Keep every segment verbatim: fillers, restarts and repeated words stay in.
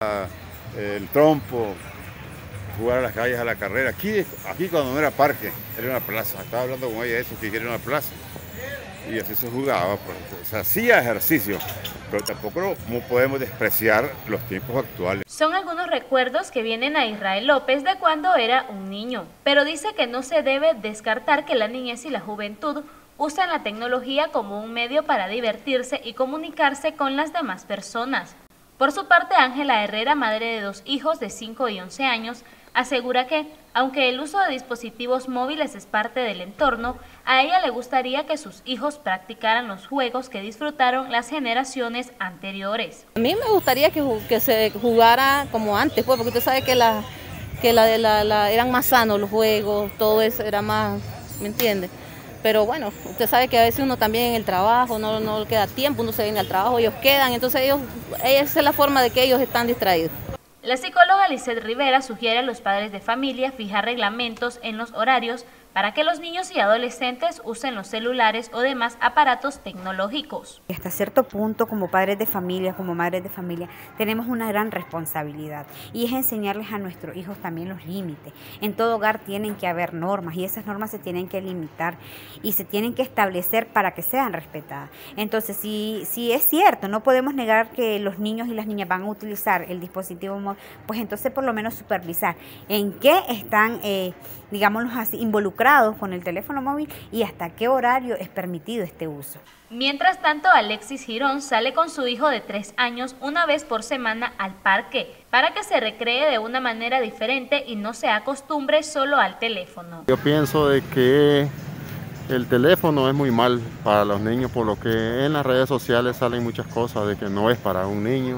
el trompo, jugar a las calles, a la carrera. Aquí, aquí cuando no era parque, era una plaza. Estaba hablando con ella de eso, que era una plaza. Y así se jugaba, pues. Se hacía ejercicio, pero tampoco no podemos despreciar los tiempos actuales. Son algunos recuerdos que vienen a Israel López de cuando era un niño, pero dice que no se debe descartar que la niñez y la juventud usan la tecnología como un medio para divertirse y comunicarse con las demás personas. Por su parte, Ángela Herrera, madre de dos hijos de cinco y once años, asegura que, aunque el uso de dispositivos móviles es parte del entorno, a ella le gustaría que sus hijos practicaran los juegos que disfrutaron las generaciones anteriores. A mí me gustaría que, que se jugara como antes, pues, porque usted sabe que, la, que la, la, la, eran más sanos los juegos, todo eso era más, ¿me entiende? Pero bueno, usted sabe que a veces uno también en el trabajo, no, no le queda tiempo, uno se viene al trabajo, ellos quedan, entonces ellos, esa es la forma de que ellos están distraídos. La psicóloga Lizeth Rivera sugiere a los padres de familia fijar reglamentos en los horarios para que los niños y adolescentes usen los celulares o demás aparatos tecnológicos. Hasta cierto punto, como padres de familia, como madres de familia, tenemos una gran responsabilidad y es enseñarles a nuestros hijos también los límites. En todo hogar tienen que haber normas y esas normas se tienen que limitar y se tienen que establecer para que sean respetadas. Entonces, si, si es cierto, no podemos negar que los niños y las niñas van a utilizar el dispositivo móvil, pues entonces por lo menos supervisar en qué están, eh, digámoslo así, involucrados con el teléfono móvil y hasta qué horario es permitido este uso. Mientras tanto, Alexis Girón sale con su hijo de tres años una vez por semana al parque para que se recree de una manera diferente y no se acostumbre solo al teléfono. Yo pienso de que el teléfono es muy mal para los niños, por lo que en las redes sociales salen muchas cosas de que no es para un niño.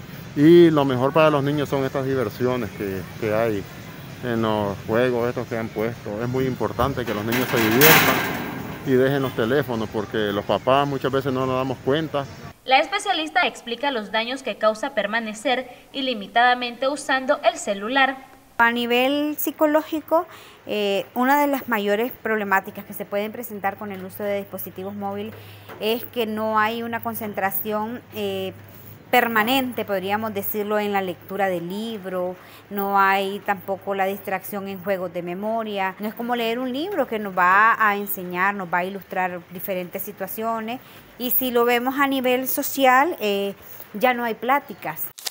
Y lo mejor para los niños son estas diversiones que, que hay en los juegos estos que han puesto. Es muy importante que los niños se diviertan y dejen los teléfonos porque los papás muchas veces no nos damos cuenta. La especialista explica los daños que causa permanecer ilimitadamente usando el celular. A nivel psicológico, eh, una de las mayores problemáticas que se pueden presentar con el uso de dispositivos móviles es que no hay una concentración eh, permanente, podríamos decirlo, en la lectura del libro, no hay tampoco la distracción en juegos de memoria, no es como leer un libro que nos va a enseñar, nos va a ilustrar diferentes situaciones y si lo vemos a nivel social, eh, ya no hay pláticas.